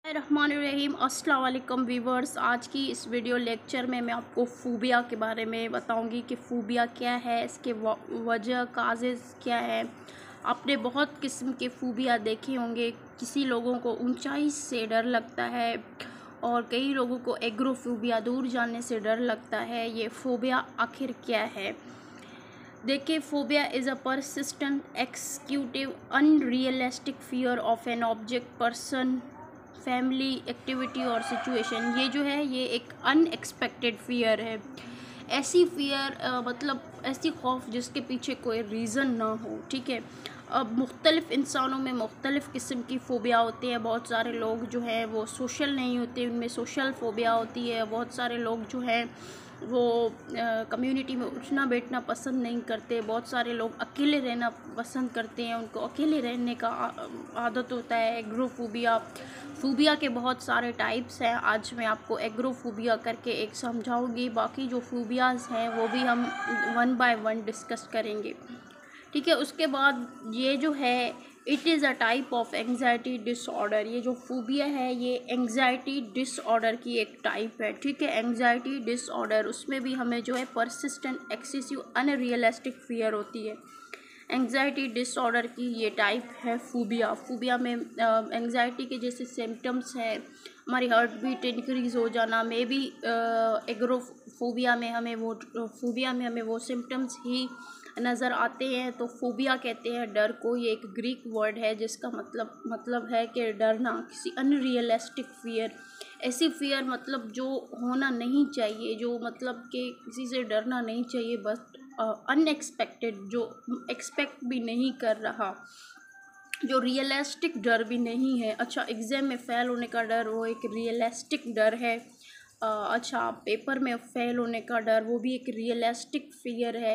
रहमानुर्रहीम। अस्सलाम वालेकुम व्यूवर्स। आज की इस वीडियो लेक्चर में मैं आपको फ़ोबिया के बारे में बताऊंगी कि फ़ोबिया क्या है, इसके वजह काजेज़ क्या है। आपने बहुत किस्म के फ़ोबिया देखे होंगे। किसी लोगों को ऊंचाई से डर लगता है और कई लोगों को एग्रोफोबिया, दूर जाने से डर लगता है। ये फ़ोबिया आखिर क्या है? देखिए, phobia is a persistent executive unrealistic fear of an object, person, family, activity और सिचुएशन। ये जो है ये एक अनएक्सपेक्टेड फियर है। ऐसी फियर मतलब ऐसी खौफ जिसके पीछे कोई रीज़न ना हो। ठीक है, अब मुख्तलिफ़ इंसानों में मुख्तलिफ़ किस्म की फ़ोबिया होती है। बहुत सारे लोग जो हैं वो सोशल नहीं होते, उनमें सोशल फ़ोबिया होती है। बहुत सारे लोग जो हैं वो कम्युनिटी में उठना बैठना पसंद नहीं करते। बहुत सारे लोग अकेले रहना पसंद करते हैं, उनको अकेले रहने का आदत होता है। एग्रोफोबिया, फ़ोबिया के बहुत सारे टाइप्स हैं। आज मैं आपको एग्रोफोबिया करके एक समझाऊंगी। बाकी जो फ़ोबियाज़ हैं वो भी हम वन बाय वन डिस्कस करेंगे। ठीक है, उसके बाद ये जो है it is a type of anxiety disorder. ये जो फ़ोबिया है ये एंग्जाइटी डिसऑर्डर की एक टाइप है। ठीक है, एंग्जाइटी डिसऑर्डर, उसमें भी हमें जो है परसिस्टेंट एक्सेसिव अनरियलिस्टिक फियर होती है। एंग्जाइटी डिसऑर्डर की ये टाइप है फ़ोबिया। फ़ोबिया में एंग्जाइटी के जैसे सिम्टम्स हैं, हमारी हार्ट बीट इंक्रीज़ हो जाना। मे बी एग्रोफोबिया में हमें वो सिम्टम्स ही नज़र आते हैं। तो फ़ोबिया कहते हैं डर को। ये एक ग्रीक वर्ड है जिसका मतलब है कि डरना, किसी अनरियलिस्टिक फियर। ऐसी फियर मतलब जो होना नहीं चाहिए, जो मतलब कि किसी से डरना नहीं चाहिए, बस अनएक्सपेक्टेड, जो एक्सपेक्ट भी नहीं कर रहा, जो रियलिस्टिक डर भी नहीं है। अच्छा, एग्ज़ाम में फ़ेल होने का डर वो एक रियलिस्टिक डर है। अच्छा, पेपर में फ़ेल होने का डर वो भी एक रियलिस्टिक फियर है।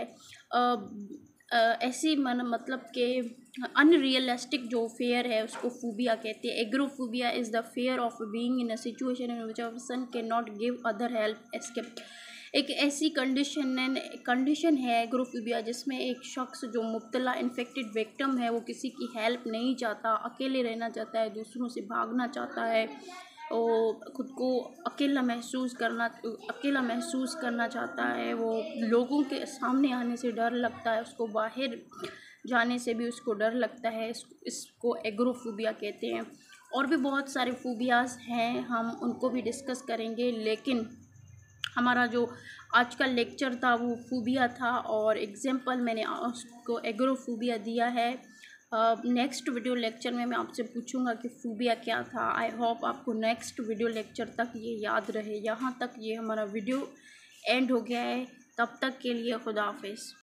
ऐसी मतलब कि अनरियलिस्टिक जो फियर है उसको फ़ोबिया कहते हैं। Agoraphobia is the fear of being in a situation in which a person can not give other help escape. एक ऐसी कंडीशन है एग्रोफोबिया जिसमें एक शख्स जो मुब्तला इन्फेक्टेड विक्टिम है वो किसी की हेल्प नहीं चाहता, अकेले रहना चाहता है, दूसरों से भागना चाहता है, वो खुद को अकेला महसूस करना चाहता है। वो लोगों के सामने आने से डर लगता है, उसको बाहर जाने से भी उसको डर लगता है। इसको एग्रोफोबिया कहते हैं। और भी बहुत सारे फ़ोबियाज़ हैं, हम उनको भी डिस्कस करेंगे। लेकिन हमारा जो आज का लेक्चर था वो फ़ोबिया था और एग्जाम्पल मैंने उसको एग्रोफोबिया दिया है। नेक्स्ट वीडियो लेक्चर में मैं आपसे पूछूंगा कि फ़ोबिया क्या था। आई होप आपको नेक्स्ट वीडियो लेक्चर तक ये याद रहे। यहाँ तक ये हमारा वीडियो एंड हो गया है। तब तक के लिए खुदा हाफिज़।